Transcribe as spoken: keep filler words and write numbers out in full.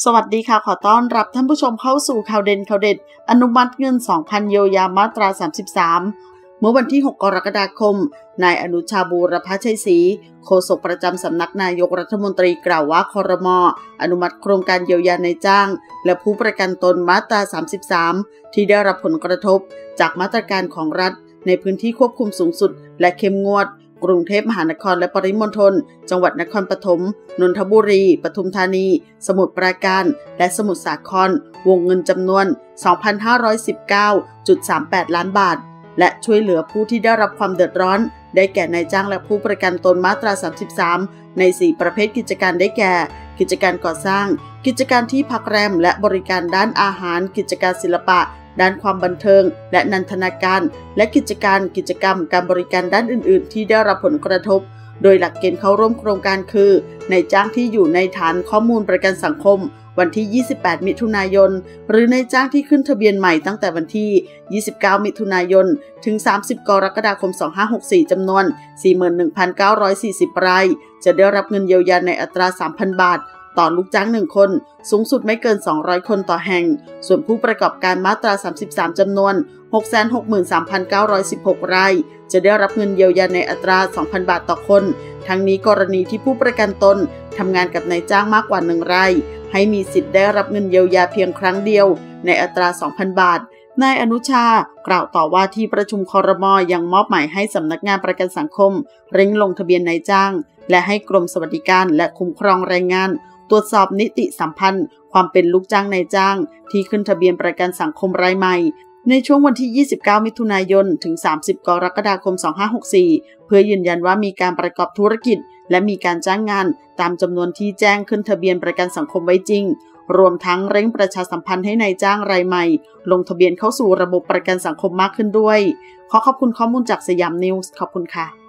สวัสดีค่ะขอต้อนรับท่านผู้ชมเข้าสู่ข่าวเด่นข่าวเด็ดอนุมัติเงิน สองพัน เยียวยามาตรา สามสิบสาม เมื่อวันที่ หก กรกฎาคมนายอนุชาบูรพชัยศรีโฆษกประจำสำนักนายกรัฐมนตรีกล่าวว่าครม.อนุมัติโครงการเยียวยานายจ้างและผู้ประกันตนมาตรา สามสิบสาม ที่ได้รับผลกระทบจากมาตรการของรัฐในพื้นที่ควบคุมสูงสุดและเข้มงวดกรุงเทพมหานครและปริมณฑลจังหวัดนครปฐมนนทบุรีปทุมธานีสมุทรปราการและสมุทรสาครวงเงินจำนวน สองพันห้าร้อยสิบเก้าจุดสามแปด ล้านบาทและช่วยเหลือผู้ที่ได้รับความเดือดร้อนได้แก่นายจ้างและผู้ประกันตนมาตรา สามสิบสาม ใน สี่ ประเภทกิจการได้แก่กิจการก่อสร้างกิจการที่พักแรมและบริการด้านอาหารกิจการศิลปะด้านความบันเทิงและนันทนาการและกิจการกิจกรรมการบริการด้านอื่นๆที่ได้รับผลกระทบโดยหลักเกณฑ์เข้าร่วมโครงการคือนายจ้างที่อยู่ในฐานข้อมูลประกันสังคมวันที่ ยี่สิบแปด มิถุนายนหรือนายจ้างที่ขึ้นทะเบียนใหม่ตั้งแต่วันที่ ยี่สิบเก้า มิถุนายนถึง สามสิบ กรกฎาคม สองพันห้าร้อยหกสิบสี่ จำนวน สี่หมื่นหนึ่งพันเก้าร้อยสี่สิบ รายจะได้รับเงินเยียวยาในอัตรา สามพัน บาทต่อลูกจ้างหนึ่งคนสูงสุดไม่เกินสองร้อยคนต่อแห่งส่วนผู้ประกอบการมาตรา สามสิบสาม จำนวน หกแสนหกหมื่นสามพันเก้าร้อยสิบหก รายจะได้รับเงินเยียวยาในอัตรา สองพัน บาทต่อคนทั้งนี้กรณีที่ผู้ประกันตนทำงานกับนายจ้างมากกว่าหนึ่งรายให้มีสิทธิ์ได้รับเงินเยียวยาเพียงครั้งเดียวในอัตรา สองพัน บาทนายอนุชากล่าวต่อว่าที่ประชุมครม.ยังมอบหมายให้สำนักงานประกันสังคมเร่งลงทะเบียนนายจ้างและให้กรมสวัสดิการและคุ้มครองแรงงานตรวจสอบนิติสัมพันธ์ความเป็นลูกจ้างนายจ้างที่ขึ้นทะเบียนประกันสังคมรายใหม่ในช่วงวันที่ ยี่สิบเก้า มิถุนายนถึง สามสิบ กรกฎาคม สองพันห้าร้อยหกสิบสี่ เพื่อยืนยันว่ามีการประกอบธุรกิจและมีการจ้างงานตามจำนวนที่แจ้งขึ้นทะเบียนประกันสังคมไว้จริงรวมทั้งเร่งประชาสัมพันธ์ให้นายจ้างรายใหม่ลงทะเบียนเข้าสู่ระบบประกันสังคมมากขึ้นด้วยขอขอบคุณข้อมูลจากสยามนิวส์ขอบคุณค่ะ